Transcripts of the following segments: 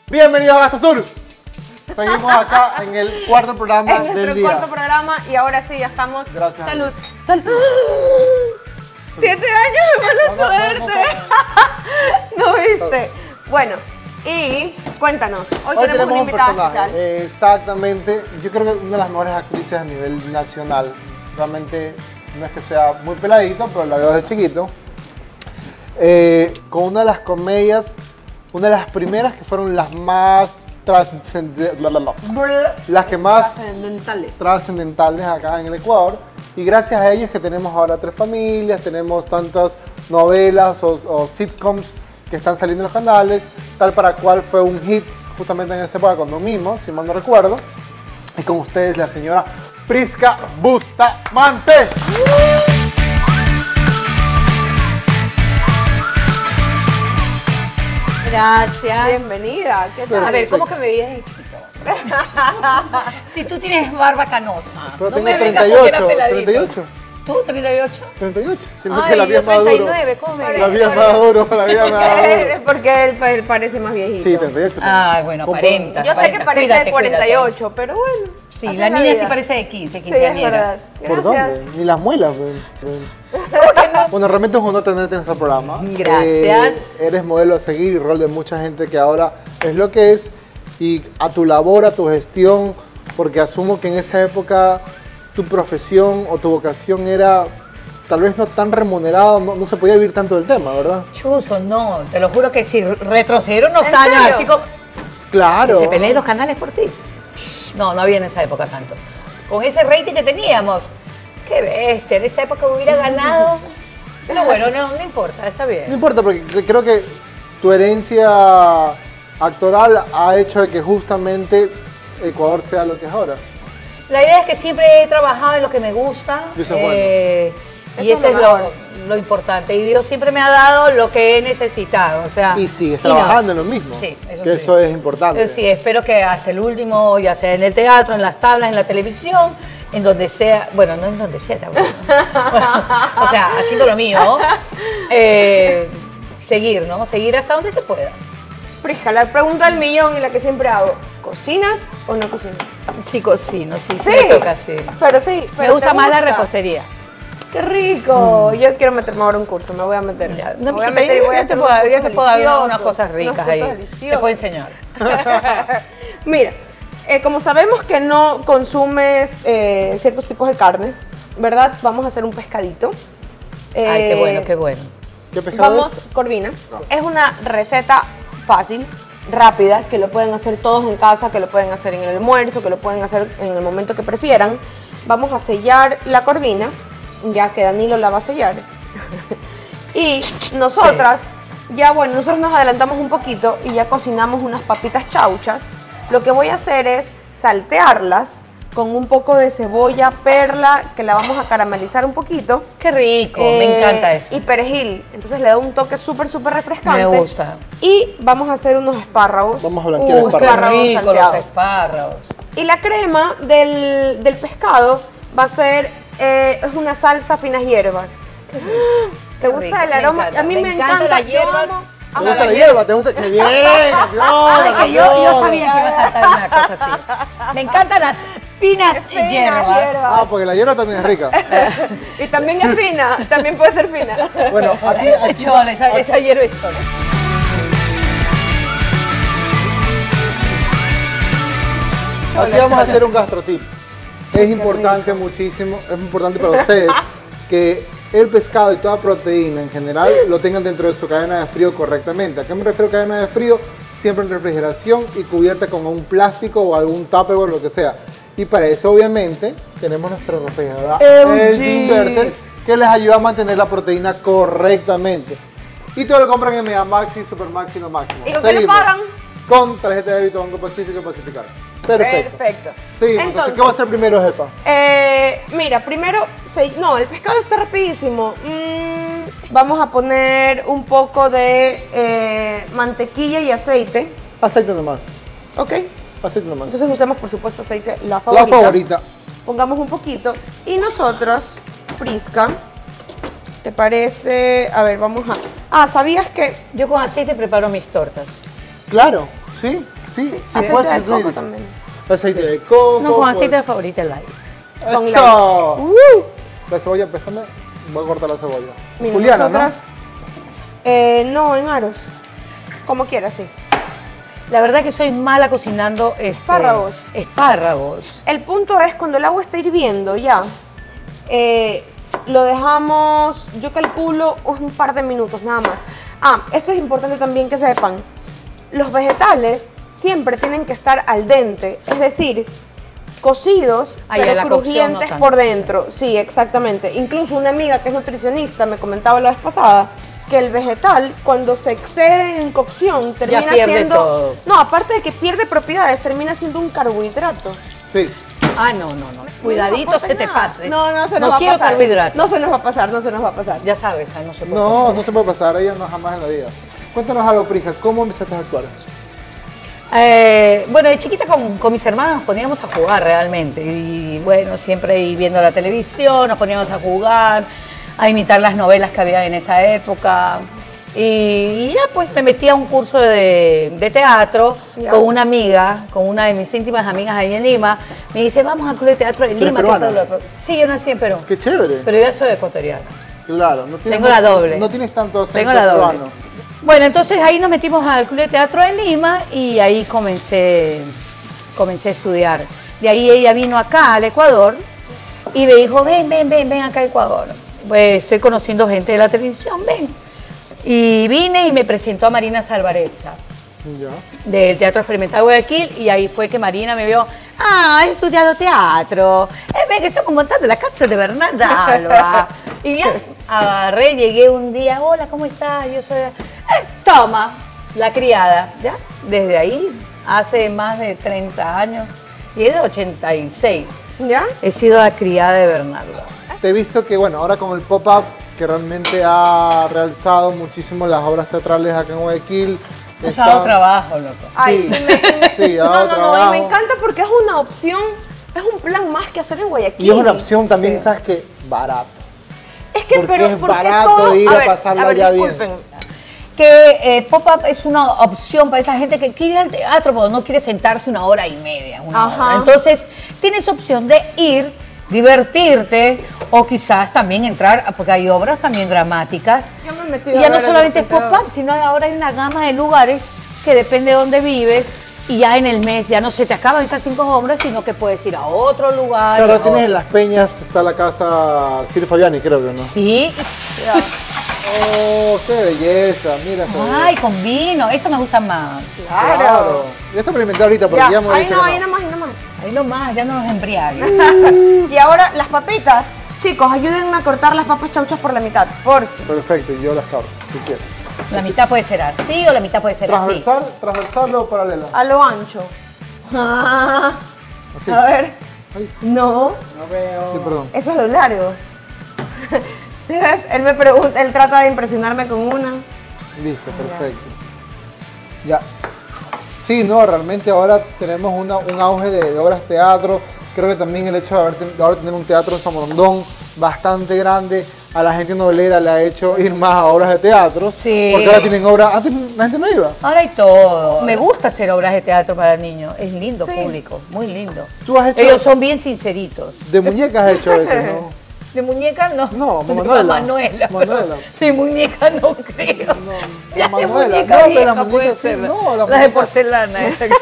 Bienvenidos a Gastos Tour. Seguimos acá en el cuarto programa del día. En nuestro cuarto programa y ahora sí, ya estamos. Gracias. Salud. Salud. 7 años de mala suerte. No viste. Bueno, y cuéntanos. Hoy tenemos una un invitada personaje. especial. Exactamente. Yo creo que una de las mejores actrices a nivel nacional. Realmente no es que sea muy peladito, pero la veo desde chiquito. Con una de las comedias, una de las primeras que fueron las más trascendentales acá en el Ecuador, y gracias a ellos que tenemos ahora 3 familias, tenemos tantas novelas o sitcoms que están saliendo en los canales, tal para cual fue un hit justamente en esa época cuando mismo, si mal no recuerdo. Y con ustedes la señora Prisca Bustamante. Gracias. Bienvenida. ¿Qué tal? A ver, ¿cómo que me veías de chiquito? Si tú tienes barba canosa. Pero no tengo me vengas 38, porque era peladito. 38. ¿Tú, 38? 38, siento Ay, que la yo vida es más duro. 39, ¿cómo me La ves? vida es más duro, la vida es más Es duro. porque él parece más viejito. Sí, 38. Ay, bueno, aparenta. Yo sé que parece Cuídate, de 48, pero bueno. Sí, así la es niña vida. sí parece de 15, Sí, es quinceañera. verdad. ¿Por Gracias. dónde? Ni las muelas. Bueno, realmente es un honor tenerte en nuestro programa. Gracias. Eres modelo a seguir y rol de mucha gente que ahora es lo que es. Y a tu labor, a tu gestión, porque asumo que en esa época tu profesión o tu vocación era tal vez no tan remunerada, no se podía vivir tanto del tema, ¿verdad? Chuzo, no, te lo juro que si retroceder unos ¿En años serio? así como... Claro. Que se peleen los canales por ti. No, no había en esa época tanto. Con ese rating que teníamos, qué bestia, en esa época hubiera ganado. Pero bueno, no importa, está No bien. importa, porque creo que tu herencia actoral ha hecho de que justamente Ecuador sea lo que es ahora. La idea es que siempre he trabajado en lo que me gusta. Y eso es bueno. Y Eso eso es es lo mejor. lo importante. Y Dios siempre me ha dado lo que he necesitado. O sea, Y sigues no. trabajando en lo mismo. Sí, eso que sí. eso es importante. Yo sí, espero que hasta el último, ya sea en el teatro, en las tablas, en la televisión, en donde sea, bueno, no en donde sea también. O sea, haciendo lo mío, seguir, ¿no? Seguir hasta donde se pueda. Prisca, la pregunta del millón y la que siempre hago. ¿Cocinas o no cocinas? Sí, cocino, sí, Sí. me toca, sí. Pero sí. Me pero gusta ¿te más la repostería. ¡Qué rico! Yo quiero meterme ahora a un curso, me voy a meter. Ya, Me no, voy a mijita, meter y voy a yo te hacer puedo, unos yo te cursos puedo dar unas deliciosos, cosas ricas unos ahí. cursos Te deliciosos. puedo enseñar. Mira, como sabemos que no consumes ciertos tipos de carnes, ¿verdad? Vamos a hacer un pescadito. Ay, qué bueno, qué bueno. ¿Qué pescado Vamos, es? corvina. Es una receta fácil, rápida, que lo pueden hacer todos en casa, que lo pueden hacer en el almuerzo, que lo pueden hacer en el momento que prefieran. Vamos a sellar la corvina, ya que Danilo la va a sellar. Y nosotras, ya bueno, nosotros nos adelantamos un poquito y ya cocinamos unas papitas chauchas. Lo que voy a hacer es saltearlas con un poco de cebolla perla, que la vamos a caramelizar un poquito. Qué rico, me encanta eso. Y perejil, entonces le da un toque súper refrescante. Me gusta. Y vamos a hacer unos espárragos. Vamos a blanquear Uy, qué espárragos. rico los salteados. espárragos. Y la crema del pescado va a ser es una salsa finas hierbas. ¿Te gusta rico, el me aroma? encanta. A mí me encanta la yo hierba. amo- ¿Te gusta la hierba? ¿Te gusta? ¡Qué bien! Ay, ¡Campeón! que yo sabía que iba a saltar una cosa así. Me encantan las finas Finas hierbas. Ah, porque la hierba también es rica. Y también es fina, también puede ser fina. Bueno, aquí, Esa chola, esa hierba es chola. aquí vamos a hacer un gastrotip. Es importante muchísimo, es importante para ustedes que el pescado y toda proteína en general lo tengan dentro de su cadena de frío correctamente. ¿A qué me refiero cadena de frío? Siempre en refrigeración y cubierta con un plástico o algún tupperware o lo que sea. Y para eso obviamente tenemos nuestra refrigeradora LG Inverter, que les ayuda a mantener la proteína correctamente. Y todo lo compran en Megamaxi, Supermax y No Máximo. ¿Y con qué le pagan? Con tarjeta de débito Banco Pacífico y Pacificar. Perfecto. Perfecto. Sí, entonces, ¿qué va a hacer primero, jefa? Mira, primero, no, el pescado está rapidísimo. Vamos a poner un poco de mantequilla y aceite. Aceite nomás. ¿Ok? Aceite nomás. Entonces usemos, por supuesto, aceite, la La favorita. favorita. Pongamos un poquito. Y nosotros, Prisca, ¿te parece? A ver, vamos a... Ah, ¿sabías que? Yo con aceite preparo mis tortas. Claro, Sí, Aceite puedes de incluir. coco también. Aceite de coco. No, con pues- aceite de favorita el light. Con ¡Eso! La cebolla, préstame. Voy a cortar la cebolla. Mira, Juliana, nosotras, no, en aros. Como quieras, sí. La verdad que soy mala cocinando Espárragos. Espárragos. El punto es cuando el agua está hirviendo ya, lo dejamos, yo calculo un par de minutos nada más. Esto es importante también que sepan. Los vegetales siempre tienen que estar al dente, es decir, cocidos, Ah, ya, pero la cocción no crujientes tanto. por dentro. Sí, exactamente. Incluso una amiga que es nutricionista me comentaba la vez pasada que el vegetal, cuando se excede en cocción, termina pierde siendo... todo. No, aparte de que pierde propiedades, termina siendo un carbohidrato. Sí. Ah, no. Cuidadito, No se te nada. pase. No, no se nos No va a quiero pasar. carbohidratos. No se nos va a pasar, no se nos va a pasar. Ya sabes, no se puede. No se puede pasar. Ella no jamás en la vida. Cuéntanos algo, Prisca. ¿Cómo empezaste a actuar? Bueno, de chiquita con mis hermanos nos poníamos a jugar realmente. Y bueno, siempre ahí viendo la televisión, nos poníamos a jugar, a imitar las novelas que había en esa época. Y ya pues me metí a un curso de teatro Ya. con una amiga, con una de mis íntimas amigas ahí en Lima. Me dice, vamos al Club de Teatro de ¿Tú eres Lima. Que peruana? eso sí, yo nací en Perú. Qué chévere. Pero yo soy ecuatoriana. Claro, no tienes Tengo la doble. No tienes tanto acento Tengo la doble. peruano. Bueno, entonces ahí nos metimos al Club de Teatro de Lima y ahí comencé a estudiar. De ahí ella vino acá al Ecuador y me dijo, ven acá a Ecuador. Pues estoy conociendo gente de la televisión, ven. Y vine y me presentó a Marina Salvarezza Ya. del Teatro Experimental Guayaquil y ahí fue que Marina me vio, he estudiado teatro, ven que estamos montando la casa de Bernarda Alba. Y ya agarré, llegué un día, hola, ¿cómo estás? Yo soy, toma, la criada, ¿ya? Desde ahí, hace más de 30 años, y es de 86, ¿Ya? he sido la criada de Bernarda. Te he visto que, bueno, ahora con el pop-up, que realmente ha realzado muchísimo las obras teatrales acá en Guayaquil. Nos ha dado trabajo, loco. Ay, Sí, ha no, dado no, trabajo. y me encanta porque es una opción, es un plan más que hacer en Guayaquil. Y es una opción también, Sí. ¿sabes qué? Barato. Es que, porque pero, es ¿por qué barato todo? ir a pasarla ya bien. disculpen. Que pop-up es una opción para esa gente que quiere ir al teatro, pero no quiere sentarse una hora y media. Ajá. Hora. Entonces, tienes opción de ir, divertirte, o quizás también entrar, porque hay obras también dramáticas. Yo me he metido Y ya a no ver el solamente es repetidor. pop-up, sino ahora hay una gama de lugares que depende de dónde vives. Y ya en el mes ya no se te acaban estas 5 obras, sino que puedes ir a otro lugar. Claro, a tienes en otro- Las Peñas, está la casa Sir Fabiani, creo que, ¿no? Sí. Oh, qué belleza, mira esa Ay, con vino, eso me gusta más. belleza. Claro. Ya está experimentado ahorita, porque Ya, ya me ahí dicho no, que ahí nomás, ahí nomás. Ahí nomás, ya no nos embriagues. Y ahora las papitas. Chicos, ayúdenme a cortar las papas chauchas por la mitad, por favor. Perfecto, y yo las cargo, si quieres. La mitad puede ser así o la mitad puede ser así. ¿Transversal o paralela? A lo ancho. Ah, Así. a ver. Ay, No, no veo. Sí, perdón. eso es lo largo. ¿Sí ves? Él me pregunta, él trata de impresionarme con una. Listo, perfecto. Ya. Sí, no, realmente ahora tenemos un auge de obras de teatro. Creo que también el hecho de ahora tener un teatro en Samorondón bastante grande, a la gente novelera le ha hecho ir más a obras de teatro. Sí. Porque ahora tienen obras, antes la gente no iba. Ahora hay todo. Me gusta hacer obras de teatro para niños. Es lindo Sí. público, muy lindo. Tú has hecho, Ellos son bien sinceritos. de muñecas has hecho eso, ¿no? De muñeca no. No, De Manuela. Manuela. Manuela. De muñeca no creo. de Ya de Manuela. muñeca No, pero vieja la muñeca puede sí, ser. no, la Las de muñeca- porcelana. esa que-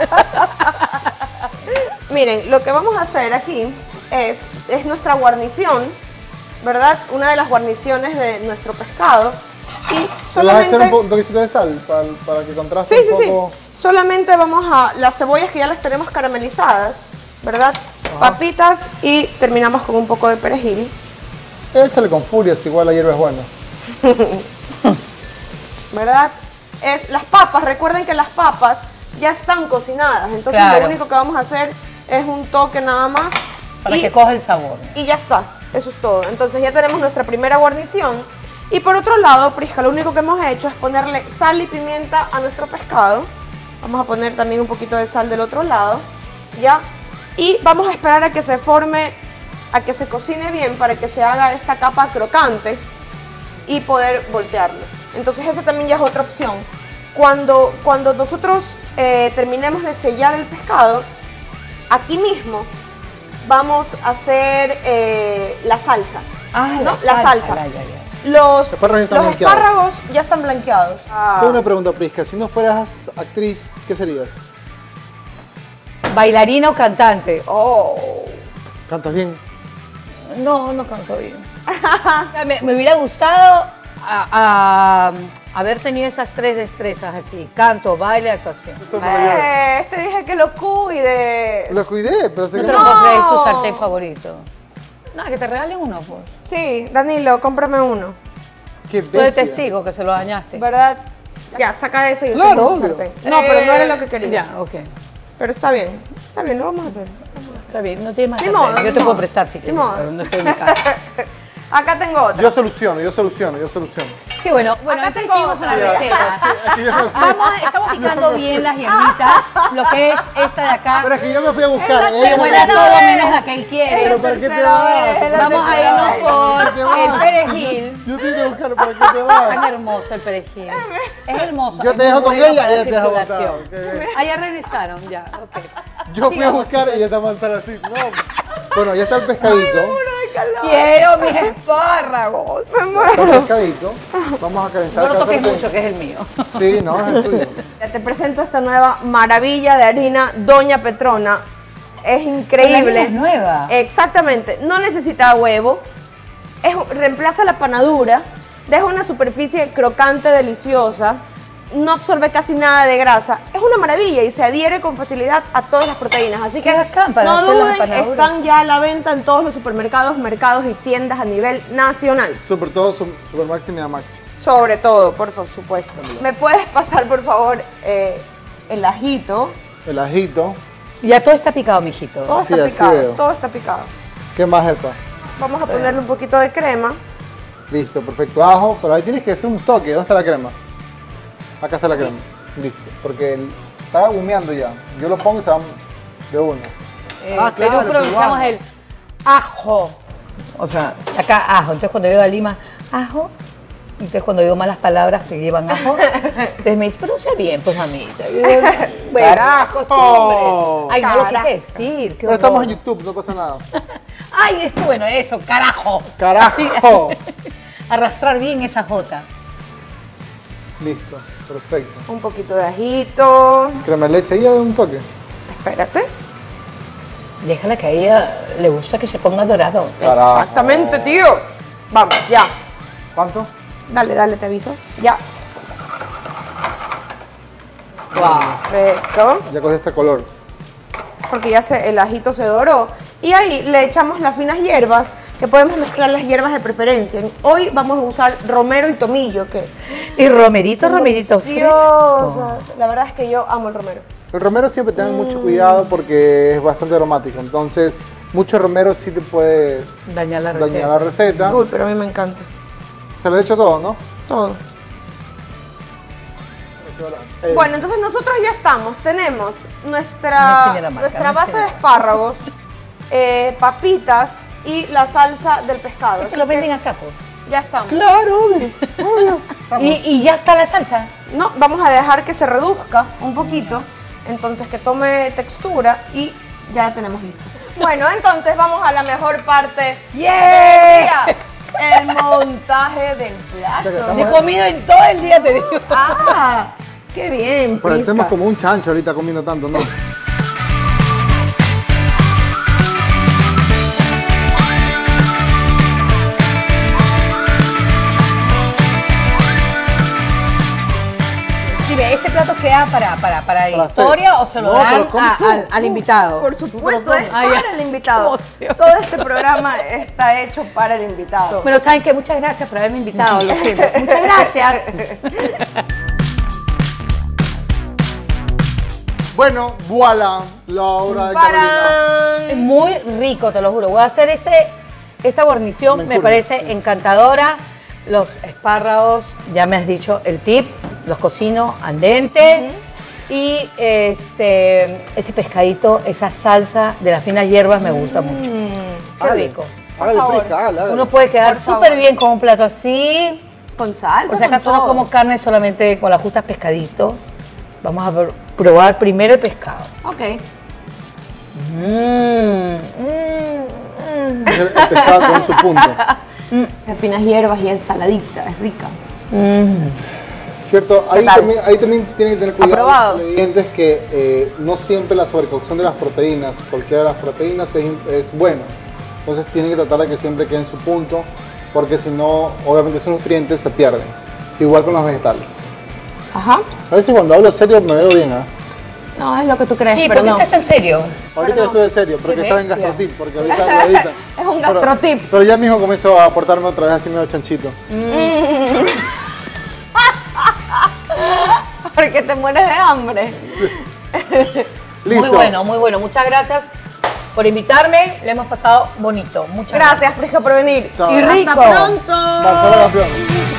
Miren, lo que vamos a hacer aquí es nuestra guarnición, ¿verdad? Una de las guarniciones de nuestro pescado. Y ¿Le vas a solamente... echar un toquecito de sal para que contraste Sí, un sí, sí. poco? Solamente vamos a las cebollas que ya las tenemos caramelizadas, ¿verdad? Papitas y terminamos con un poco de perejil, Échale con furia, si igual la hierba es buena. ¿verdad? Es las papas, recuerden que las papas ya están cocinadas, entonces Claro. lo único que vamos a hacer es un toque nada más Para y, que coja el sabor. y ya está, eso es todo. Entonces ya tenemos nuestra primera guarnición y por otro lado, Prisca, lo único que hemos hecho es ponerle sal y pimienta a nuestro pescado. Vamos a poner también un poquito de sal del otro lado, ¿ya? Y vamos a esperar a que se forme, a que se cocine bien para que se haga esta capa crocante y poder voltearlo. Entonces esa también ya es otra opción. Cuando nosotros terminemos de sellar el pescado, aquí mismo vamos a hacer la salsa. Ah, ¿no? La salsa. Ya. Los espárragos están blanqueados. espárragos ya están blanqueados. Tengo una pregunta, Prisca. Si no fueras actriz, ¿qué serías? ¿Bailarina o cantante? Oh. ¿Cantas bien? No, no canto bien. O sea, me hubiera gustado haber tenido esas 3 destrezas así: canto, baile, actuación. Te dije que lo cuide. Lo cuidé, pero sé No que te lo puedo creer, es tu sartén favorito. Nada, que te regalen uno, pues. Sí, Danilo, cómprame uno. Qué Tú eres bestia. testigo que se lo dañaste. ¿Verdad? Ya, saca eso y Claro, usamos el obvio. sartén. No, pero no era lo que quería. Ya, ok. Pero está bien, lo vamos a hacer. Está bien, no tienes más Ni sartén. modo, Yo ni te puedo modo. prestar si Ni quieres, modo. pero no estoy en mi casa. Acá tengo otra. Yo soluciono. Sí, bueno, Acá entonces tengo seguimos con la otra. receta. Estamos picando bien las hierbitas, lo que es esta de acá. Pero es que yo me fui a buscar. Es Que la huele a tercera todo vez. menos la que él quiere. Pero ¿para qué te tercera vas? vez, es la Vamos a tercera irnos vez. por ¿Qué te el vas? perejil. Yo te iba a buscar, ¿para qué te vas? Tan hermoso el perejil. Es hermoso. Yo es te dejo muy con bueno ella para y la ella te deja circulación. botado. Qué bien. Ah, ya regresaron, ya, ok. Yo fui a Sigamos, buscar y ella está avanzando así. No. Bueno, ya está el pescadito. Quiero mis espárragos. Está el pescadito. Vamos a calentar No lo acá toques sartén. mucho, que es el mío. Sí, no, es el tuyo. Ya te presento esta nueva maravilla de harina Doña Petrona. Es increíble. Es nueva. Exactamente. No necesita huevo. Reemplaza la panadura. Deja una superficie crocante, deliciosa. No absorbe casi nada de grasa. Es una maravilla y se adhiere con facilidad a todas las proteínas. Así que Qué bacán para no hacer las duden, empanaduras. están ya a la venta en todos los supermercados, mercados y tiendas a nivel nacional. Sobre todo Super Maxi y Mega Maxi. Sobre todo, por supuesto. ¿Me puedes pasar, por favor, el ajito? El ajito. Ya todo está picado, mijito. Todo Sí, está así picado, veo. todo está picado. ¿Qué más, jefa? Vamos a ponerle un poquito de crema. Listo, perfecto. Ajo, pero ahí tienes que hacer un toque. ¿Dónde está la crema? Acá está la crema. Listo. Porque está humeando ya. Yo lo pongo y se va de uno. Pero pronunciamos el ajo. O sea, acá ajo. Entonces cuando digo a Lima, ajo. Entonces cuando digo malas palabras que llevan ajo, entonces me dice, pronuncia bien, pues mamita. Yo digo, bueno, ¡Carajo! costumbre. Ay, no lo Carajo. quise decir. Qué Pero estamos en horror. YouTube, no pasa nada. Ay, es que bueno, eso, carajo. ¡Carajo! Arrastrar bien esa jota. Listo, perfecto. Un poquito de ajito. Crema de leche y ya de un toque. Espérate. Déjala que a ella le gusta que se ponga dorado. Carajo. Exactamente, tío. Vamos, ya. ¿Cuánto? Dale, dale, te aviso. Ya. Wow. Perfecto. Ya cogió este color. Porque ya el ajito se doró. Y ahí le echamos las finas hierbas, que podemos mezclar las hierbas de preferencia. Hoy vamos a usar romero y tomillo, que Y romerito son fresco. deliciosas. La verdad es que yo amo el romero. El romero siempre tengan mucho cuidado porque es bastante aromático. Entonces, mucho romero sí te puede Dañar la receta. dañar la receta. Uy, pero a mí me encanta. Se lo he hecho todo, ¿no? Todo. Bueno, entonces nosotros ya estamos. Tenemos No nuestra enseñe la marca, no base enseñe de la espárragos, papitas y la salsa del pescado. Es Así que lo que venden acá, pues. ya estamos. Claro, obvio. obvio. Y ya está la salsa. No, vamos a dejar que se reduzca un poquito, entonces que tome textura y ya la tenemos lista. Bueno, entonces vamos a la mejor parte ¡Yeah! del día, el montaje del plato. He comido en todo el día, te digo. Ah, qué bien, Parecemos Prisca. como un chancho ahorita comiendo tanto, ¿no? Dime, ¿este plato queda para la Para historia o se lo No, dan pero come tú. al invitado? Por supuesto, es Ah, ya. para el invitado. Emoción. Todo este programa está hecho para el invitado. Bueno, ¿saben qué? Muchas gracias por haberme invitado, lo siento. Muchas gracias. Bueno, voilà, la obra de Carolina. ¡Parán! Muy rico, te lo juro. Voy a hacer esta guarnición, me Mencurria, parece sí. encantadora. Los espárragos, ya me has dicho el tip, los cocino al dente. Y ese pescadito, esa salsa de las finas hierbas me gusta mucho. Qué Hágale, rico. Hágale, favor. Prisca, hágale. Uno puede quedar Por favor. súper bien con un plato así. Con salsa. Por si acaso con no todo. como carne, solamente con la justa pescadito. Vamos a probar primero el pescado. Ok. El pescado con su punto. Finas hierbas y ensaladita, es rica. Cierto, ahí tal? también tienen que tener cuidado ¿Aprobado? los ingredientes que no siempre la sobrecocción de las proteínas, cualquiera de las proteínas es bueno. Entonces tienen que tratar de que siempre quede en su punto, porque si no, obviamente esos nutrientes se pierden. Igual con los vegetales. Ajá. A veces cuando hablo serio me veo bien, ¿ah? No, es lo que tú crees, Sí, pero porque no. estás en serio. Ahorita estoy en serio, porque Qué estaba en bestia. gastrotip, porque ahorita... Es un gastrotip. Pero ya mismo comenzó a aportarme otra vez así medio chanchito. Porque te mueres de hambre. Listo. Muy bueno, muy bueno. Muchas gracias por invitarme. Le hemos pasado bonito. Muchas gracias. Gracias, Prisca, por venir. Chao. Y rico. Hasta pronto. Marcela campeón.